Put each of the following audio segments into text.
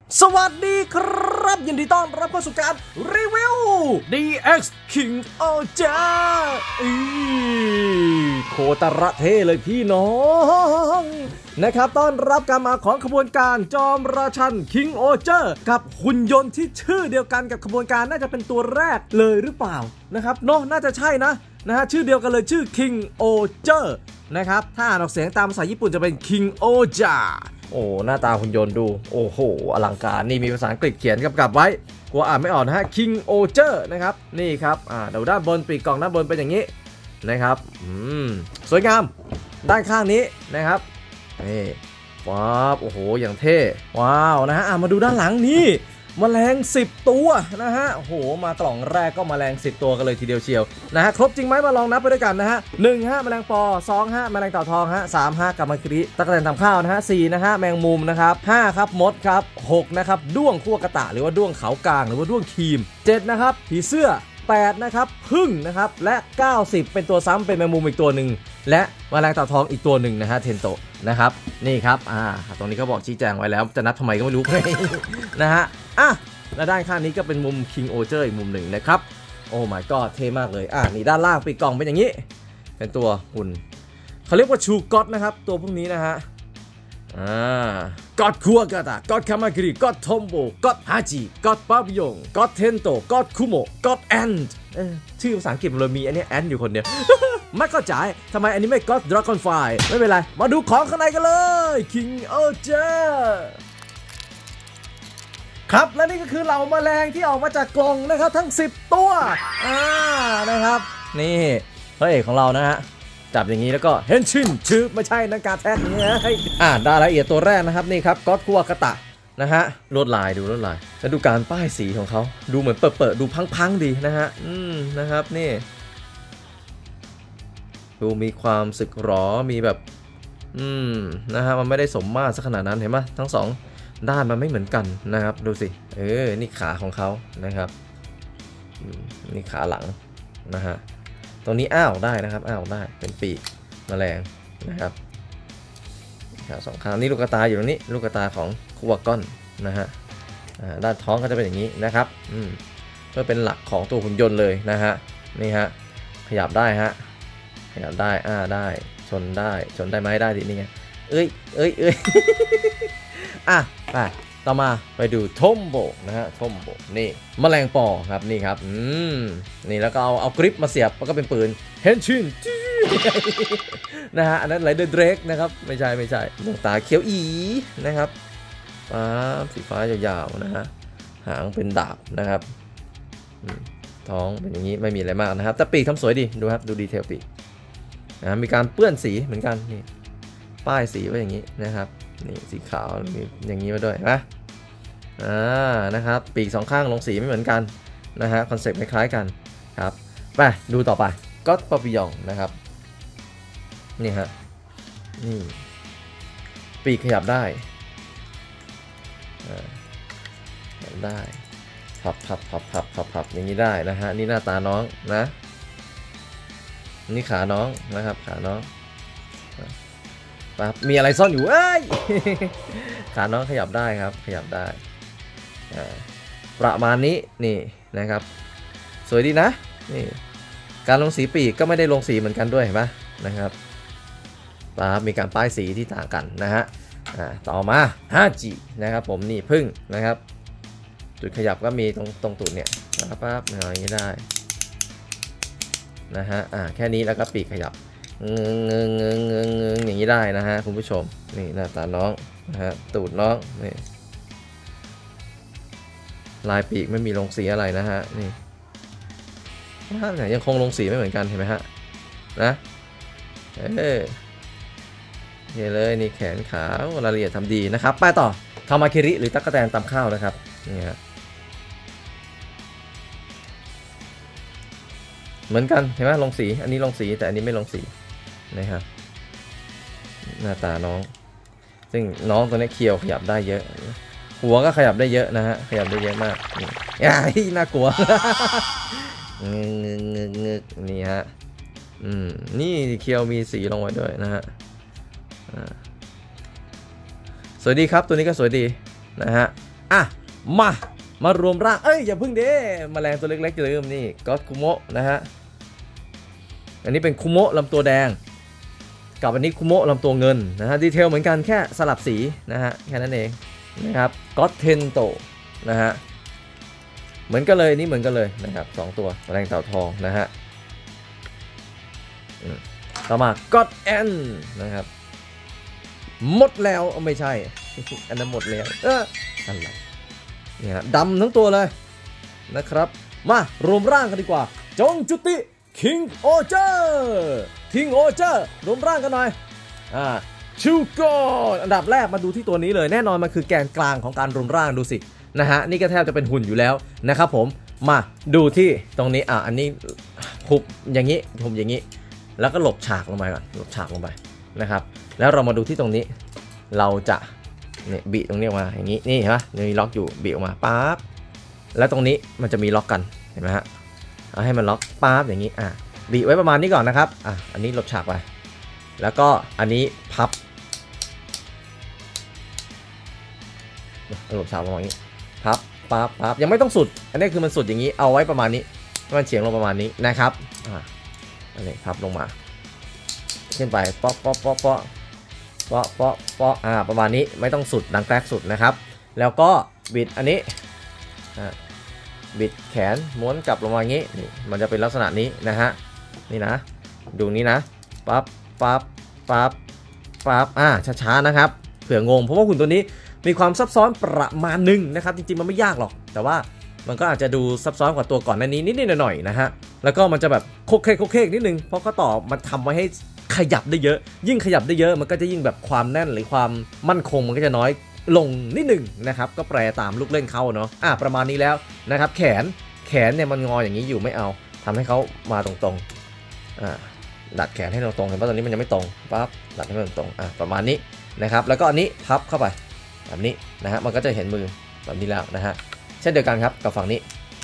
สวัสดีครับยินดีต้อนรับเข้าสู่การรีวิว DX King Oger โคตรเท่เลยพี่น้องนะครับต้อนรับการมาของขบวนการจอมราชัน King Oger กับหุ่นยนต์ที่ชื่อเดียวกันกับขบวนการน่าจะเป็นตัวแรกเลยหรือเปล่านะครับเนาะน่าจะใช่นะฮะชื่อเดียวกันเลยชื่อ King Oger นะครับถ้าอ่านออกเสียงตามภาษาญี่ปุ่นจะเป็น King Ogerโอ้หน้าตาหุ่นยนต์ดูโอ้โหอลังการนี่มีภาษาอังกฤษเขียนกำกับไว้กลัวอ่านไม่ออกนะฮะ King Oger นะครับนี่ครับเดี๋ยวด้านบนปีกกล่องด้านบนเป็นอย่างนี้นะครับสวยงามด้านข้างนี้นะครับนี่ว้าวโอ้โหอย่างเท่ว้าวนะฮะมาดูด้านหลังนี่แมลง10ตัวนะฮะโอ้โหมากล่องแรกก็แมลง10ตัวกันเลยทีเดียวเชียวนะฮะครบจริงไหมมาลองนับไปด้วยกันนะฮะ1ฮะแมลงปอ2ฮะแมลงเต่าทองฮะ3ฮะกัมมันคิริตะกแตนทำข้าวนะฮะ4นะฮะแมงมุมนะครับ5ครับมดครับ6นะครับด้วงคั่วกระตะหรือว่าด้วงเขากลางหรือว่าด้วงครีม7นะครับผีเสื้อ8นะครับพึ่งนะครับและ90เป็นตัวซ้ำเป็นแมงมุมอีกตัวหนึ่งและแมลงเต่าทองอีกตัวหนึ่งนะฮะเทนโตะนะครับนี่ครับตรงนี้เขาบอกชี้แจงไว้แล้วจะนับทำไมก็ไม่รู้ นะฮะและด้านข้างนี้ก็เป็นมุม King Oger อีกมุมหนึ่งนะครับโอ้ my god เท่มากเลยนี่ด้านล่างปีกกล่องเป็นอย่างนี้เป็นตัวหุ่นเขาเรียกว่าชูก็อดนะครับตัวพวกนี้นะฮะก็อดคัวกาตะก็อดคามาคิริก็อดทอมโบก็อดฮาจิก็อดปาบิยงก็อดเทนโตก็อดคุโมะก็อดแอนด์ชื่อภาษาอังกฤษเลยมีอันนี้แอนด์อยู่คนเดียว ไม่เข้าใจทำไมอันนี้ไม่ก็อดดราก้อนไฟไม่เป็นไรมาดูของข้างในกันเลย King Oger ครับและนี่ก็คือเหล่าแมลงที่ออกมาจากกล่องนะครับทั้ง10ตัวนะครับนี่พระเอกของเรานะฮะจับอย่างนี้แล้วก็เฮนชินชื่อไม่ใช่นักการแท้เนี่ยได้ละเอียดตัวแรกนะครับนี่ครับก็อดคัวกะตะนะฮะลวดลายดูลวดลายแล้วดูการป้ายสีของเขาดูเหมือนเปิดดูพังๆดีนะฮะนะครับนี่ดูมีความสึกหรอมีแบบนะฮะมันไม่ได้สมมาตรสักขนาดนั้นเห็นไหมทั้งสองด้านมันไม่เหมือนกันนะครับดูสินี่ขาของเขานะครับนี่ขาหลังนะฮะตรงนี้อ้าวได้นะครับอ้าวได้เป็นปีกแมลงนะครับขาสองข้างนี่ลูกตาอยู่ตรงนี้ลูกตาของคูวากอนนะฮะด้านท้องก็จะเป็นอย่างนี้นะครับเพื่อเป็นหลักของตัวหุ่นยนต์เลยนะฮะนี่ฮะขยับได้ฮะขยับได้ได้ชนได้ไหมได้ดินี่ไงเอ้ย ไปต่อมาไปดูทอมโบนะฮะทอมโบนี่แมลงปอครับนี่ครับนี่แล้วก็เอากริปมาเสียบแล้วก็เป็นปืนเฮนชินนะฮะอันนั้นไรเดอร์เดรกนะครับไม่ใช่ดวงตาเขียวอีนะครับสีฟ้ายาวๆนะฮะหางเป็นดาบนะครับท้องเป็นอย่างนี้ไม่มีอะไรมากนะครับแต่ปีกทำสวยดีดูครับดูดีเทลปีกมีการเปื้อนสีเหมือนกันนี่ป้ายสีไว้อย่างนี้นะครับนี่สีขาวมีอย่างนี้มาด้วยนะนะครับปีกสองข้างลงสีไม่เหมือนกันนะฮะคอนเซ็ปต์คล้ายๆกันครับไปดูต่อไปก็อดปาปิยองนะครับนี่ฮะนี่ปีกขยับได้ได้พับอย่างนี้ได้นะฮะนี่หน้าตาน้องนะนี่ขาน้องนะครับขาน้องมีอะไรซ่อนอยู่ขาน้องขยับได้ครับขยับได้ประมาณนี้นี่นะครับสวยดีนะนี่การลงสีปีกก็ไม่ได้ลงสีเหมือนกันด้วยเห็นไหมนะครับมีการป้ายสีที่ต่างกันนะฮะต่อมาฮาจินะครับผมนี่พึ่งนะครับจุดขยับก็มีตรงตุ่นเนี่ยปั๊บอย่างนี้ได้นะฮะแค่นี้แล้วก็ปีกขยับอย่างนี้ได้นะฮะคุณผู้ชมนี่หน้าตาน้องนะฮะตูดน้องนี่ลายปีกไม่มีลงสีอะไรนะฮะนี่ยังคงลงสีไม่เหมือนกันเห็นไหมฮะนะนี่เลยนี่แขนขารายละเอียดทำดีนะครับไปต่อคามาคิริหรือตั๊กแตนตำข้าวนะครับนี่ฮะเหมือนกันเห็นไหมลงสีอันนี้ลงสีแต่อันนี้ไม่ลงสีนะครับหน้าตาน้องซึ่งน้องตัวนี้เคียวขยับได้เยอะหัวก็ขยับได้เยอะนะฮะขยับได้เยอะมากน่ากลัวนี่ฮะนี่เคียวมีสีลงไว้ด้วยนะฮะสวยดีครับตัวนี้ก็สวยดีนะฮะอ่ะมารวมร่างอย่าพึ่งเด้แมลงตัวเล็กๆอย่าลืมนี่ก็คุโมะนะฮะอันนี้เป็นคุโมะลำตัวแดงกับอันนี้คุโมะลำตัวเงินนะฮะดีเทลเหมือนกันแค่สลับสีนะฮะแค่นั้นเองนะครับก็อตเทนโตนะฮะเหมือนกันเลยนี่เหมือนกันเลยนะครับ2ตัวแมลงเต่าทองนะฮะต่อมาก็อตแอนนะครับหมดแล้วไม่ใช่ อันนั้นหมดแล้วอะไรเนี่ยดำทั้งตัวเลยนะครับมารวมร่างกันดีกว่าจงจุติคิงโอเจอร์รวมร่างกันหน่อยชูโกอันดับแรกมาดูที่ตัวนี้เลยแน่นอนมันคือแกนกลางของการรวมร่างดูสินะฮะนี่ก็แทบจะเป็นหุ่นอยู่แล้วนะครับผมมาดูที่ตรงนี้อันนี้หุบอย่างนี้หุบอย่างนี้แล้วก็หลบฉากลงไปก่อนหลบฉากลงไปนะครับแล้วเรามาดูที่ตรงนี้เราจะเนี่ยบีตรงนี้ออกมาอย่างนี้นี่เห็นไหมมีล็อกอยู่บีออกมาปั๊บแล้วตรงนี้มันจะมีล็อกกันเห็นไหมฮะเอาให้มันล็อกปั๊บอย่างนี้บีไว้ประมาณนี้ก่อนนะครับอันนี้หลบฉากไปแล้วก็อันนี้พับหลบฉากประมาณนี้พับปั๊บยังไม่ต้องสุดอันนี้คือมันสุดอย่างนี้เอาไว้ประมาณนี้มันเฉียงลงประมาณนี้นะครับอันนี้พับลงมาขึ้นไปป๊อประมาณนี้ไม่ต้องสุดดังแกรกสุดนะครับแล้วก็บิดอันนี้บิดแขนม้วนกลับลงมาอย่างนี้นี่มันจะเป็นลักษณะนี้นะฮะนี่นะดูนี้นะปั๊บช้าๆนะครับเผื่องงเพราะว่าหุ่นตัวนี้มีความซับซ้อนประมาณนึงนะครับจริงๆมันไม่ยากหรอกแต่ว่ามันก็อาจจะดูซับซ้อนกว่าตัวก่อนหน้านี้นิดๆหน่อยๆนะฮะแล้วก็มันจะแบบโคเคนิดนึงเพราะเขาต่อมันทำไว้ให้ขยับได้เยอะยิ่งขยับได้เยอะมันก็จะยิ่งแบบความแน่นหรือความมั่นคงมันก็จะน้อยลงนิดหนึ่งนะครับก็แปลตามลูกเล่นเขาเนาะประมาณนี้แล้วนะครับแขนเนี่ยมันงออย่างนี้อยู่ไม่เอาทำให้เขามาตรงๆดัดแขนให้ตรงๆเห็นป่ะตอนนี้มันยังไม่ตรงปั๊บดัดให้มันตรงประมาณนี้นะครับแล้วก็อันนี้พับเข้าไปแบบนี้นะฮะมันก็จะเห็นมือแบบนี้แล้วนะฮะเช่นเดียวกันครับกับฝั่งนี้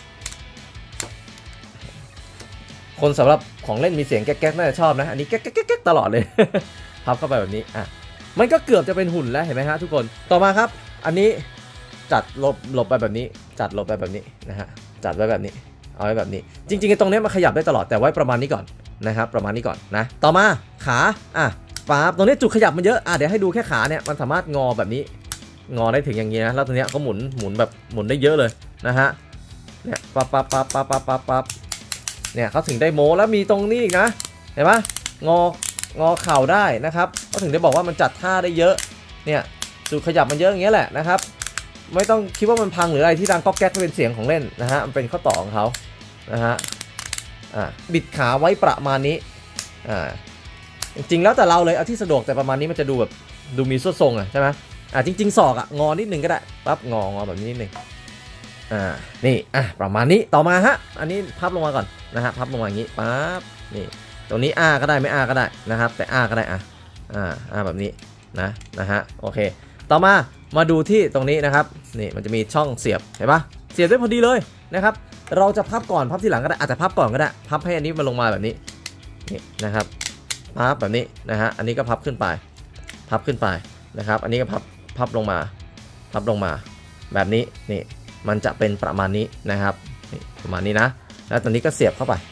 คนสำหรับของเล่นมีเสียงแก๊กๆน่าจะชอบนะอันนี้แก๊กตลอดเลย พับเข้าไปแบบนี้มันก็เกือบจะเป็นหุ่นแล้วเห็นไหมฮะทุกคนต่อมาครับอันนี้จัดหลบไปแบบนี้จัดหลบไปแบบนี้นะฮะจัดไว้แบบนี้เอาไว้แบบนี้จริงๆตรงนี้มันขยับได้ตลอดแต่ไว้ประมาณนี้ก่อนนะครับประมาณนี้ก่อนนะต่อมาขาปั๊บตรงนี้จุดขยับมันเยอะเดี๋ยวให้ดูแค่ขาเนี่ยมันสามารถงอแบบนี้งอได้ถึงอย่างนี้นะแล้วตรงนี้เขาหมุนแบบหมุนได้เยอะเลยนะฮะเนี่ยปั๊บเนี่ยเขาถึงได้โม้แล้วมีตรงนี้อีกนะเห็นไหมงอเข่าได้นะครับก็ถึงได้บอกว่ามันจัดท่าได้เยอะเนี่ยจุดขยับมันเยอะอย่างเงี้ยแหละนะครับไม่ต้องคิดว่ามันพังหรืออะไรที่ดังก๊อกแก๊กเป็นเสียงของเล่นนะฮะมันเป็นข้อต่อของเขานะฮะบิดขาไว้ประมาณนี้จริงๆแล้วแต่เราเลยเอาที่สะดวกแต่ประมาณนี้มันจะดูแบบดูมีส้นทรงใช่ไหมจริงๆศอกงอนิดนึงก็ได้ปั๊บงอแบบนี้นิดนึงนี่ประมาณนี้ต่อมาฮะอันนี้พับลงมาก่อนนะฮะพับลงมาอย่างนี้ปั๊บนี่ตรงนี้ก็ได้ไม่ก็ได้นะครับแต่ก็ได้แบบนี้นะฮะโอเคต่อมาดูที่ตรงนี้นะครับนี่มันจะมีช่องเสียบเห็นปะเสียบได้พอดีเลยนะครับเราจะพับก่อนพับทีหลังก็ได้อาจจะพับก่อนก็ได้พับให้อันนี้มันลงมาแบบนี้นี่นะครับพับแบบนี้นะฮะอันนี้ก็พับขึ้นไปนะครับอันนี้ก็พับลงมาแบบนี้นี่มันจะเป็นประมาณนี้นะครับนี่ประมาณนี้นะแล้วตอนนี้ก็เสียบเข้าไป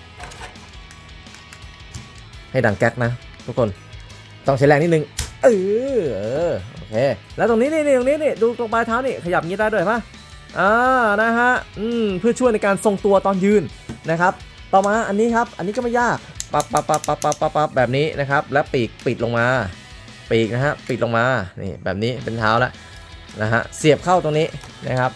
ให้ดังแก๊กนะทุกคนต้องใช้แรงนิดนึงโอเคแล้วตรงนี้นี่ตรงนี้นี่ดูตรงปลายเท้านี่ขยับงี้ได้ด้วยป่ะนะฮะเพื่อช่วยในการทรงตัวตอนยืนนะครับต่อมาอันนี้ครับอันนี้ก็ไม่ยากปั๊บแบบนี้นะครับแล้วปีกปิดลงมาปีกนะฮะปิดลงมานี่แบบนี้เป็นเท้าแล้วนะฮะเสียบเข้าตรงนี้นะครับ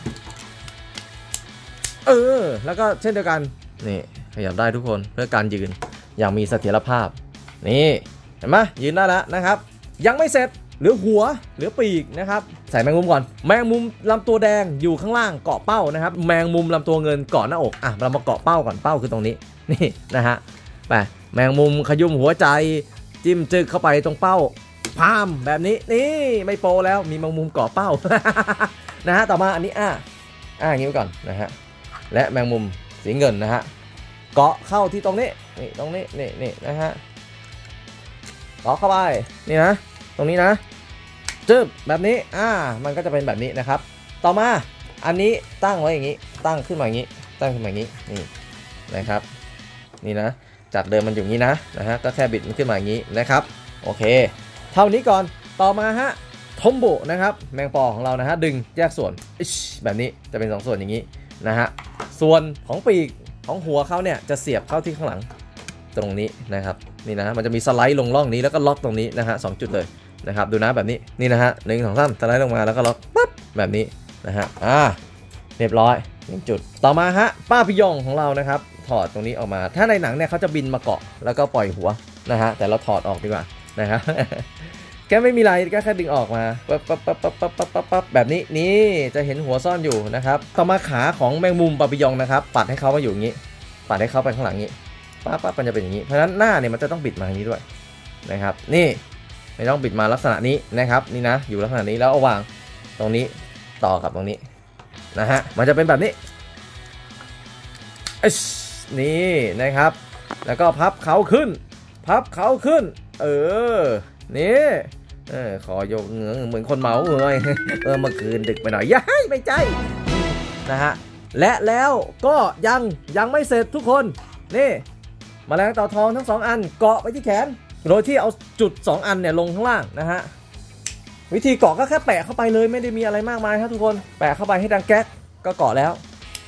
แล้วก็เช่นเดียวกันนี่ขยับได้ทุกคนเพื่อการยืนอย่างมีเสถียรภาพนี่เห็นไหมยืนได้แล้วนะครับยังไม่เสร็จเหลือหัวเหลือปีกนะครับใส่แมงมุมก่อนแมงมุมลำตัวแดงอยู่ข้างล่างเกาะเป้านะครับแมงมุมลำตัวเงินเกาะหน้าอกเรามาเกาะเป้าก่อนเป้าคือตรงนี้นี่นะฮะไปแมงมุมขยุ่มหัวใจจิ้มจึกเข้าไปตรงเป้าพามแบบนี้นี่ไม่โปแล้วมีแมงมุมเกาะเป้า นะฮะต่อมาอันนี้อย่างนี้ไว้ก่อนนะฮะและแมงมุมสีเงินนะฮะเกาะเข้าที่ตรงนี้นี่ตรงนี้นี่นะฮะเกาะเข้าไปนี่นะตรงนี้นะจึ๊บแบบนี้มันก็จะเป็นแบบนี้นะครับต่อมาอันนี้ตั้งไว้อย่างนี้ตั้งขึ้นมาอย่างนี้ตั้งขึ้นมาอย่างนี้นี่นะครับนี่นะจากเดิมมันอยู่อย่างนี้นะฮะก็แค่บิดมันขึ้นมาอย่างนี้นะครับโอเคเท่านี้ก่อนต่อมาฮะทมโบนะครับแมงปอของเรานะฮะดึงแยกส่วนแบบนี้จะเป็น2ส่วนอย่างนี้นะฮะส่วนของปีกของหัวเขาเนี่ยจะเสียบเข้าที่ข้างหลังตรงนี้นะครับนี่นะมันจะมีสไลด์ลงร่องนี้แล้วก็ล็อกตรงนี้นะฮะ2จุดเลยนะครับดูนะแบบนี้นี่นะฮะ1 2 3สไลด์ลงมาแล้วก็ล็อกปั๊บแบบนี้นะฮะเรียบร้อย1จุดต่อมาฮะป้าพิยองของเรานะครับถอดตรงนี้ออกมาถ้าในหนังเนี่ยเขาจะบินมาเกาะแล้วก็ปล่อยหัวนะฮะแต่เราถอดออกดีกว่านะครับแกไม่มีอะไรก็แค่ดึงออกมาปั๊บแบบนี้นี่จะเห็นหัวซ่อนอยู่นะครับต่อมาขาของแมงมุมปาปิยองนะครับปัดให้เขามาอยู่อย่างนี้ปัดให้เขาไปข้างหลังนี้ปั๊บมันจะเป็นอย่างนี้เพราะฉะนั้นหน้าเนี่ยมันจะต้องบิดมาอย่างนี้ด้วยนะครับนี่ไม่ต้องบิดมาลักษณะนี้นะครับนี่นะอยู่ลักษณะนี้แล้วเอาวางตรงนี้ต่อกับตรงนี้นะฮะมันจะเป็นแบบนี้นี่นะครับแล้วก็พับเขาขึ้นนี่ขอยกเงื้อเหมือนคนเมาเลยเมื่อคืนดึกไปหน่อยย้ายไม่ใจนะฮะและแล้วก็ยังไม่เสร็จทุกคนนี่แมลงเต่าทองทั้ง2อันเกาะไปที่แขนโดยที่เอาจุด2อันเนี่ยลงข้างล่างนะฮะวิธีเกาะก็แค่แปะเข้าไปเลยไม่ได้มีอะไรมากมายครับทุกคนแปะเข้าไปให้ดังแก๊กก็เกาะแล้ว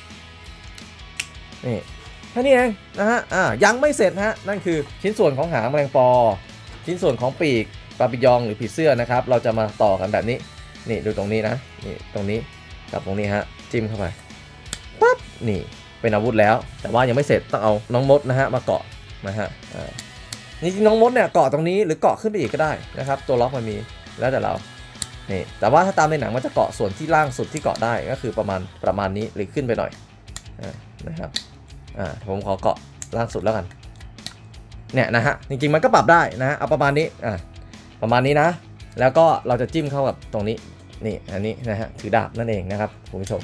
นี่แค่นี้เองนะฮะยังไม่เสร็จฮะนั่นคือชิ้นส่วนของหางแมลงปอชิ้นส่วนของปีกปาปิยองหรือผีเสื้อนะครับเราจะมาต่อกันแบบนี้นี่ดูตรงนี้นะนี่ตรงนี้กับตรงนี้ฮะจิ้มเข้าไปปั๊บนี่เป็นอาวุธแล้วแต่ว่ายังไม่เสร็จต้องเอาน้องมดนะฮะมาเกาะนะฮะนี่น้องมดเนี่ยเกาะตรงนี้หรือเกาะขึ้นไปอีกก็ได้นะครับตัวล็อกมันมีแล้วแต่เรานี่แต่ว่าถ้าตามในหนังมันจะเกาะส่วนที่ล่างสุดที่เกาะได้ก็คือประมาณนี้หรือขึ้นไปหน่อยนะครับผมขอเกาะล่างสุดแล้วกันเนี่ยนะฮะจริงๆมันก็ปรับได้นะฮะเอาประมาณนี้ประมาณนี้นะแล้วก็เราจะจิ้มเข้ากับตรงนี้นี่อันนี้นะฮะถือดาบนั่นเองนะครับคุณผู้ชม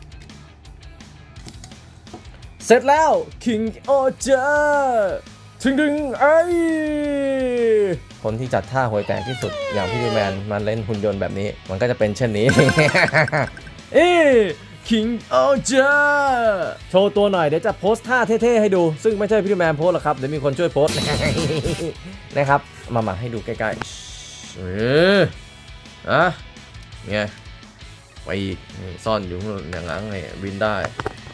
เสร็จแล้ว King Oger ดึงคนที่จัดท่าหวยแตกที่สุดอย่างพี่ดูแมนมาเล่นหุ่นยนต์แบบนี้มันก็จะเป็นเช่นนี้ King Oger โชว์ตัวหน่อยเดี๋ยวจะโพสท่าเท่ๆให้ดูซึ่งไม่ใช่พี่ดูแมนโพสหรอกครับเดี๋ยวมีคนช่วยโพส นะครับมาให้ดูใกล้ๆเนี่ยไปซ่อนอยู่อย่างนั้นไงบินได้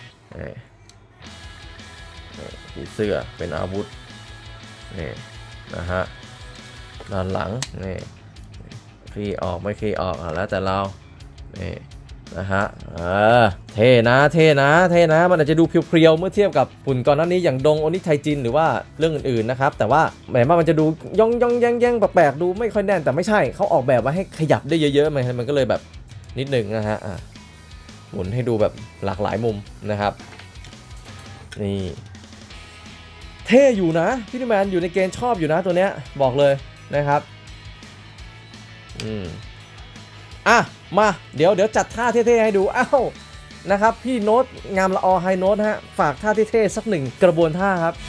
ผีเสื้อเป็นอาวุธนี่นะฮะด้านหลังนี่ขี้ออกไม่ขี้ออกแล้วแต่เรานี่นะฮะเท่นะมันอาจจะดูเพียวๆเมื่อเทียบกับหุ่นก่อนหน้านี้อย่างดงโอนิไทจินหรือว่าเรื่องอื่นๆนะครับแต่ว่าแหมมันจะดูย่องแย่งแปลกๆดูไม่ค่อยแน่นแต่ไม่ใช่เขาออกแบบมาให้ขยับได้เยอะๆมันก็เลยแบบนิดหนึ่งนะฮะหมุนให้ดูแบบหลากหลายมุมนะครับนี่เท่อยู่นะพี่แมนอยู่ในเกณฑ์ชอบอยู่นะตัวเนี้ยบอกเลยนะครับมาเดี๋ยวจัดท่าเท่ๆให้ดูนะครับพี่โน้ตงามละอไฮโน้ตฮะฝากท่าเท่ๆสักหนึ่งกระบวนท่าครับ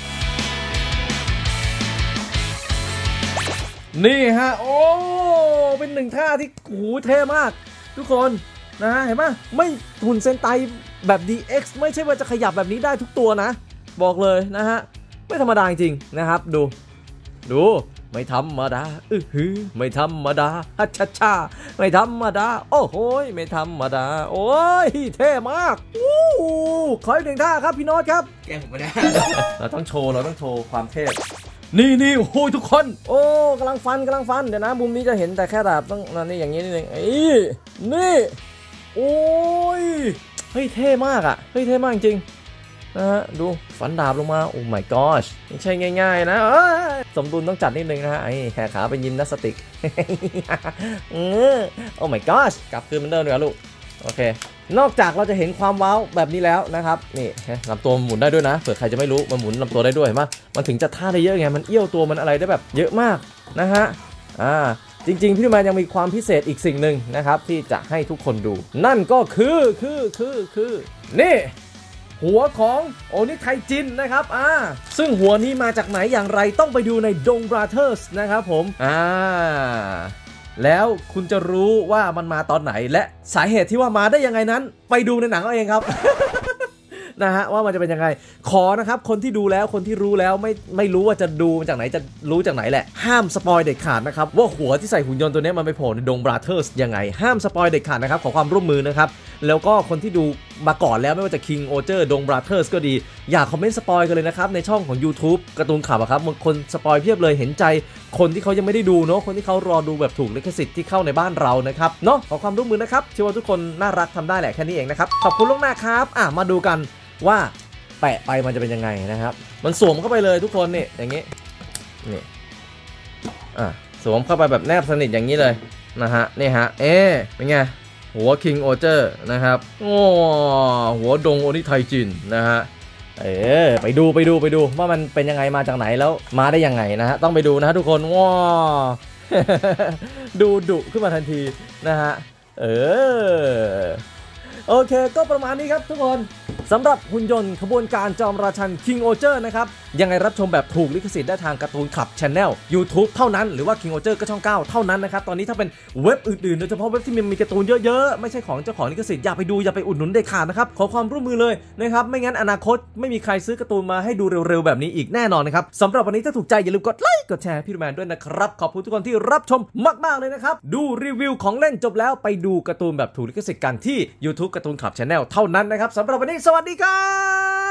นี่ฮะโอ้เป็นหนึ่งท่าที่เท่มากทุกคนนะฮะเห็นไหมไม่หุ่นเซนไตแบบ DX ไม่ใช่ว่าจะขยับแบบนี้ได้ทุกตัวนะบอกเลยนะฮะไม่ธรรมดาจริงนะครับดูไม่ธรรมดาไม่ธรรมดาช่าไม่ธรรมดาโอ้โหไม่ธรรมดาโอ้ยเท่มากขออีกหนึ่งท่าครับพี่โน้ตครับแกผมไม่ได้ เราต้องโชว์ความเท่นี่โอ้ยทุกคนโอ้กำลังฟันเดี๋ยวนะมุมนี้จะเห็นแต่แค่ดาบต้องนี่อย่างนี้นิดนึงนี่โอ้ยเฮ้ยเท่มากเท่มากจริงนะฮะดูฟันดาบลงมาโอ้ my gosh ไม่ใช่ง่ายๆนะสมดุลต้องจัดนิดนึงนะฮะแหกขาเป็นยิมนาสติกโอ้ my gosh กลับคืนเหมือนเดิมเลยลูกโอเคนอกจากเราจะเห็นความว้าวแบบนี้แล้วนะครับนี่ลำตัวหมุนได้ด้วยนะเผื่อใครจะไม่รู้มันหมุนลำตัวได้ด้วยเห็นไหมมันถึงจะท่าได้เยอะไงมันเอี้ยวตัวมันอะไรได้แบบเยอะมากนะฮะจริงๆพี่ดูแมนยังมีความพิเศษอีกสิ่งหนึ่งนะครับที่จะให้ทุกคนดูนั่นก็คือนี่หัวของโอนิไทจินนะครับซึ่งหัวนี้มาจากไหนอย่างไรต้องไปดูในดงบราเธอร์สนะครับผมแล้วคุณจะรู้ว่ามันมาตอนไหนและสาเหตุที่ว่ามาได้ยังไงนั้นไปดูในหนังเอาเองครับ นะฮะว่ามันจะเป็นยังไงขอนะครับคนที่ดูแล้วคนที่รู้แล้วไม่รู้ว่าจะดูจากไหนจะรู้จากไหนแหละห้ามสปอยเด็ดขาดนะครับว่าหัวที่ใส่หุ่นยนต์ตัวนี้มันไปโผล่ในดงบราเธอร์สยังไงห้ามสปอยเด็ดขาดนะครับขอความร่วมมือนะครับแล้วก็คนที่ดูมาก่อนแล้วไม่ว่าจะคิงโอเจอร์ดงบราเธอร์สก็ดีอย่าคอมเมนต์สปอยกันเลยนะครับในช่องของ YouTube การ์ตูนข่าวครับบางคนสปอยเพียบเลยเห็นใจคนที่เขายังไม่ได้ดูเนาะคนที่เขารอดูแบบถูกลิขสิทธิ์ที่เข้าในบ้านเรานะครับเนาะขอความร่วมมือนะครับเชื่อว่าทุกคนน่ารักทำได้แหละแค่นี้เองนะครับขอบคุณล่วงหน้าครับมาดูกันว่าแปะไปมันจะเป็นยังไงนะครับมันสวมเข้าไปเลยทุกคนนี่อย่างนี้นี่สวมเข้าไปแบบแนบสนิทอย่างนี้เลยนะฮะนี่ฮะเป็นไงหัวคิงโอเจอร์นะครับโอ้หัวดงโอนิไทจินนะฮะไปดูว่ามันเป็นยังไงมาจากไหนแล้วมาได้ยังไงนะฮะต้องไปดูนะทุกคนว้า ดูดุขึ้นมาทันทีนะฮะโอเคก็ประมาณนี้ครับทุกคนสำหรับหุ่นยนต์ขบวนการจอมราชัน King Oger นะครับยังไงรับชมแบบถูกลิขสิทธิ์ได้ทางการ์ตูนคลับ Channel YouTube เท่านั้นหรือว่า King Oger ก็ช่อง 9 เท่านั้นนะครับตอนนี้ถ้าเป็นเว็บอื่นๆโดยเฉพาะเว็บที่มีการ์ตูนเยอะๆไม่ใช่ของเจ้าของลิขสิทธิ์อย่าไปดูอย่าไปอุดหนุนเด็ดขาดนะครับขอความร่วมมือเลยนะครับไม่งั้นอนาคตไม่มีใครซื้อการ์ตูนมาให้ดูเร็วๆแบบนี้อีกแน่นอนนะครับสำหรับวันนี้ถ้าถูกใจอย่าลืมกดไลค์กดแชร์พี่แมนด้วยนะครับขอบคุณทุกคนที่รับชมมากๆเลยนะครับดูรีวิวของเล่นจบแล้วไปดูการ์ตูนแบบถูกลิขสิทธิ์กันที่ YouTube การ์ตูนคลับ Channel เท่านั้นนะครับสำหรับวันนี้สวัสดีครับ